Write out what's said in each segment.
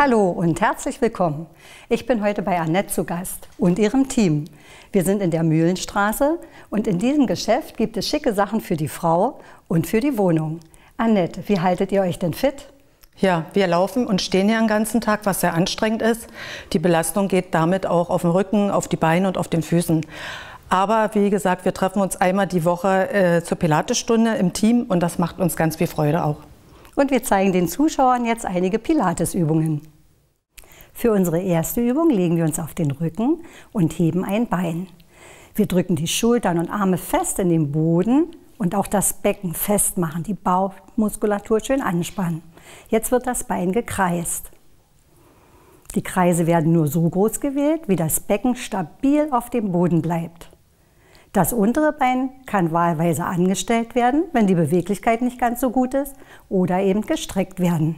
Hallo und herzlich willkommen. Ich bin heute bei Annette zu Gast und ihrem Team. Wir sind in der Mühlenstraße und in diesem Geschäft gibt es schicke Sachen für die Frau und für die Wohnung. Annette, wie haltet ihr euch denn fit? Ja, wir laufen und stehen hier den ganzen Tag, was sehr anstrengend ist. Die Belastung geht damit auch auf den Rücken, auf die Beine und auf den Füßen. Aber wie gesagt, wir treffen uns einmal die Woche zur Pilatesstunde im Team und das macht uns ganz viel Freude auch. Und wir zeigen den Zuschauern jetzt einige Pilatesübungen. Für unsere erste Übung legen wir uns auf den Rücken und heben ein Bein. Wir drücken die Schultern und Arme fest in den Boden und auch das Becken festmachen, die Bauchmuskulatur schön anspannen. Jetzt wird das Bein gekreist. Die Kreise werden nur so groß gewählt, wie das Becken stabil auf dem Boden bleibt. Das untere Bein kann wahlweise angestellt werden, wenn die Beweglichkeit nicht ganz so gut ist, oder eben gestreckt werden.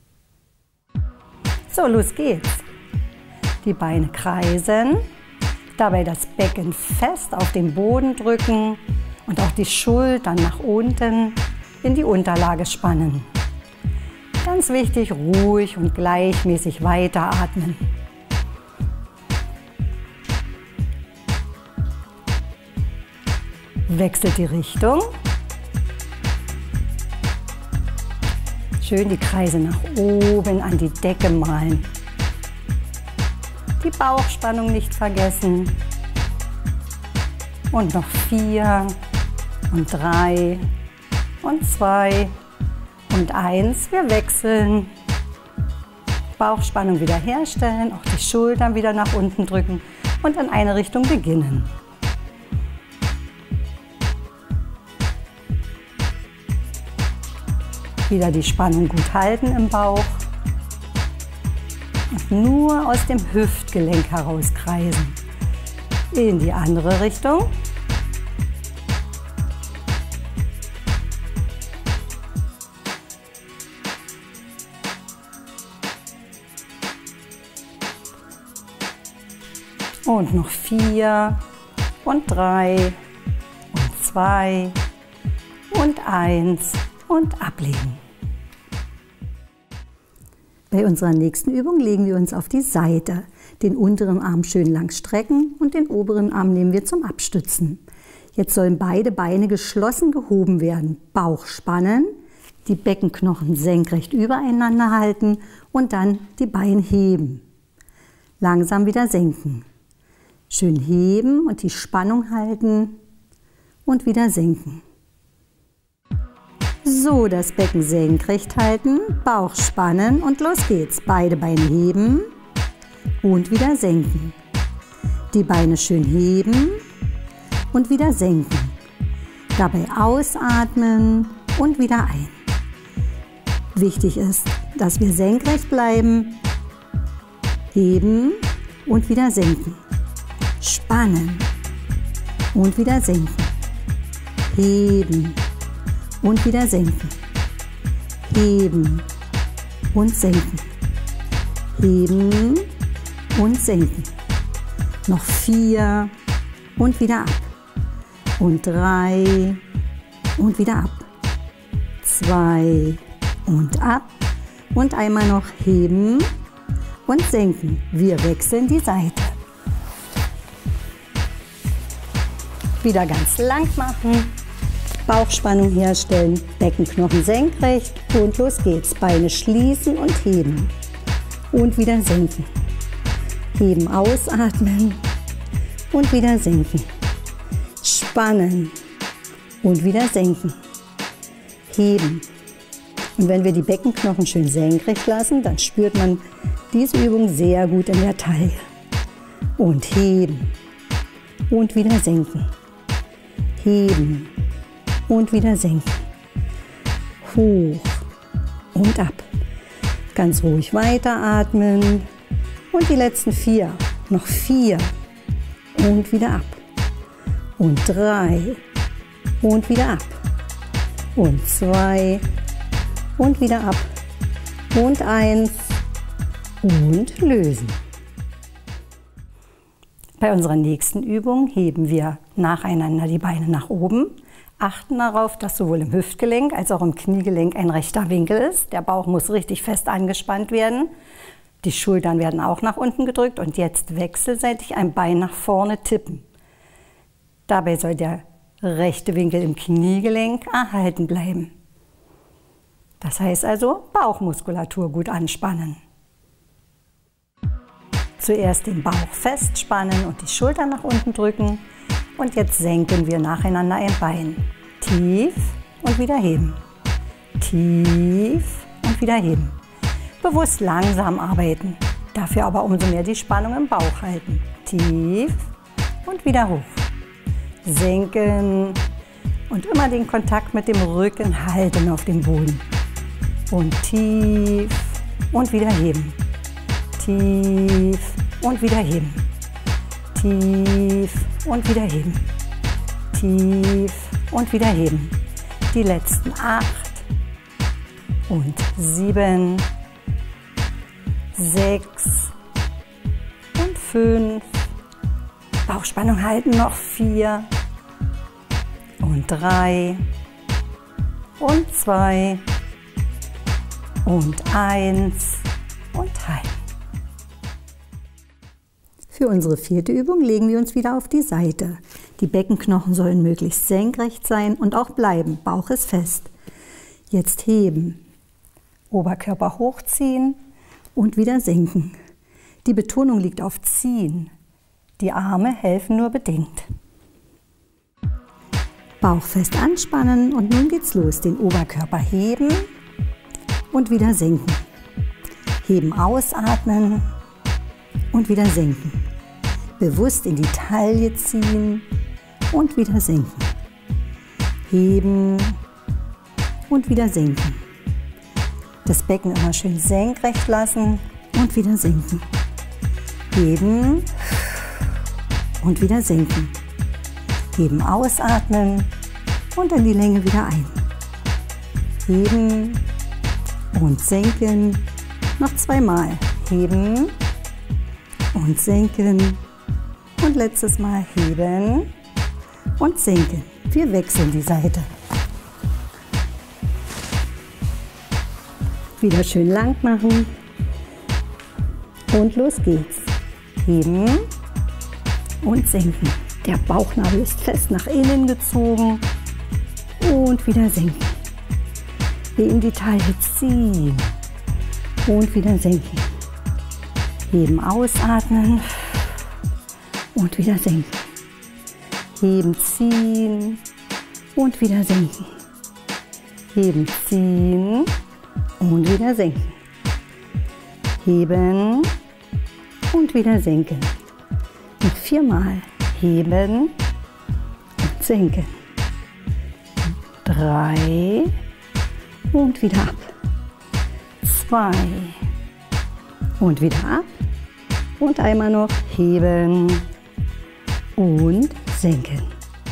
So, los geht's. Die Beine kreisen, dabei das Becken fest auf den Boden drücken und auch die Schultern nach unten in die Unterlage spannen. Ganz wichtig, ruhig und gleichmäßig weiteratmen. Wechselt die Richtung. Schön die Kreise nach oben an die Decke malen. Die Bauchspannung nicht vergessen. Und noch 4 und 3 und 2 und 1. Wir wechseln. Bauchspannung wieder herstellen, auch die Schultern wieder nach unten drücken und in eine Richtung beginnen. Wieder die Spannung gut halten im Bauch und nur aus dem Hüftgelenk heraus kreisen. In die andere Richtung. Und noch 4 und 3 und 2 und 1 und ablegen. Bei unserer nächsten Übung legen wir uns auf die Seite. Den unteren Arm schön lang strecken und den oberen Arm nehmen wir zum Abstützen. Jetzt sollen beide Beine geschlossen gehoben werden. Bauch spannen, die Beckenknochen senkrecht übereinander halten und dann die Beine heben. Langsam wieder senken. Schön heben und die Spannung halten und wieder senken. So, das Becken senkrecht halten, Bauch spannen und los geht's. Beide Beine heben und wieder senken. Die Beine schön heben und wieder senken. Dabei ausatmen und wieder ein. Wichtig ist, dass wir senkrecht bleiben, heben und wieder senken. Spannen und wieder senken. Heben und wieder senken. Heben und senken. Heben und senken. Noch 4 und wieder ab. Und 3 und wieder ab. 2 und ab. Und einmal noch heben und senken. Wir wechseln die Seite. Wieder ganz lang machen. Bauchspannung herstellen, Beckenknochen senkrecht und los geht's. Beine schließen und heben und wieder senken. Heben, ausatmen und wieder senken. Spannen und wieder senken. Heben. Und wenn wir die Beckenknochen schön senkrecht lassen, dann spürt man diese Übung sehr gut in der Taille. Und heben und wieder senken. Heben und wieder senken. Hoch und ab. Ganz ruhig weiteratmen. Und die letzten 4. Noch 4 und wieder ab. Und 3 und wieder ab. Und 2 und wieder ab. Und 1 und lösen. Bei unserer nächsten Übung heben wir nacheinander die Beine nach oben. Achten darauf, dass sowohl im Hüftgelenk als auch im Kniegelenk ein rechter Winkel ist. Der Bauch muss richtig fest angespannt werden. Die Schultern werden auch nach unten gedrückt und jetzt wechselseitig ein Bein nach vorne tippen. Dabei soll der rechte Winkel im Kniegelenk erhalten bleiben. Das heißt also Bauchmuskulatur gut anspannen. Zuerst den Bauch festspannen und die Schultern nach unten drücken. Und jetzt senken wir nacheinander ein Bein. Tief und wieder heben. Tief und wieder heben. Bewusst langsam arbeiten. Dafür aber umso mehr die Spannung im Bauch halten. Tief und wieder hoch. Senken und immer den Kontakt mit dem Rücken halten auf dem Boden. Und tief und wieder heben. Tief und wieder heben. Tief und wieder heben. Tief und wieder heben. Die letzten 8 und 7, 6 und 5. Bauchspannung halten, noch 4 und 3 und 2 und 1 und halten. Für unsere 4. Übung legen wir uns wieder auf die Seite. Die Beckenknochen sollen möglichst senkrecht sein und auch bleiben. Bauch ist fest. Jetzt heben. Oberkörper hochziehen und wieder senken. Die Betonung liegt auf ziehen. Die Arme helfen nur bedingt. Bauch fest anspannen und nun geht's los. Den Oberkörper heben und wieder senken. Heben, ausatmen und wieder senken. Bewusst in die Taille ziehen und wieder senken. Heben und wieder senken. Das Becken immer schön senkrecht lassen und wieder senken. Heben und wieder senken. Heben, ausatmen und in die Länge wieder ein. Heben und senken. Noch 2 Mal. Heben und senken. Und letztes Mal heben und senken. Wir wechseln die Seite. Wieder schön lang machen. Und los geht's. Heben und senken. Der Bauchnabel ist fest nach innen gezogen. Und wieder senken. Wir in die Taille ziehen. Und wieder senken. Heben, ausatmen. Und wieder senken. Heben, ziehen und wieder senken. Heben, ziehen und wieder senken. Heben und wieder senken. Noch 4 Mal. Heben und senken. 3 und wieder ab. 2 und wieder ab. Und einmal noch heben und senken.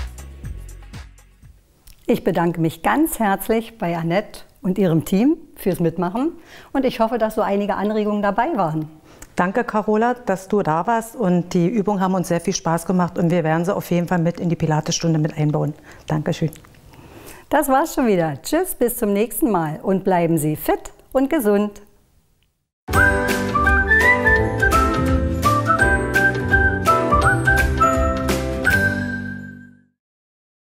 Ich bedanke mich ganz herzlich bei Annette und ihrem Team fürs Mitmachen und ich hoffe, dass so einige Anregungen dabei waren. Danke, Carola, dass du da warst und die Übungen haben uns sehr viel Spaß gemacht und wir werden sie auf jeden Fall mit in die Pilatesstunde mit einbauen. Dankeschön. Das war's schon wieder. Tschüss, bis zum nächsten Mal und bleiben Sie fit und gesund.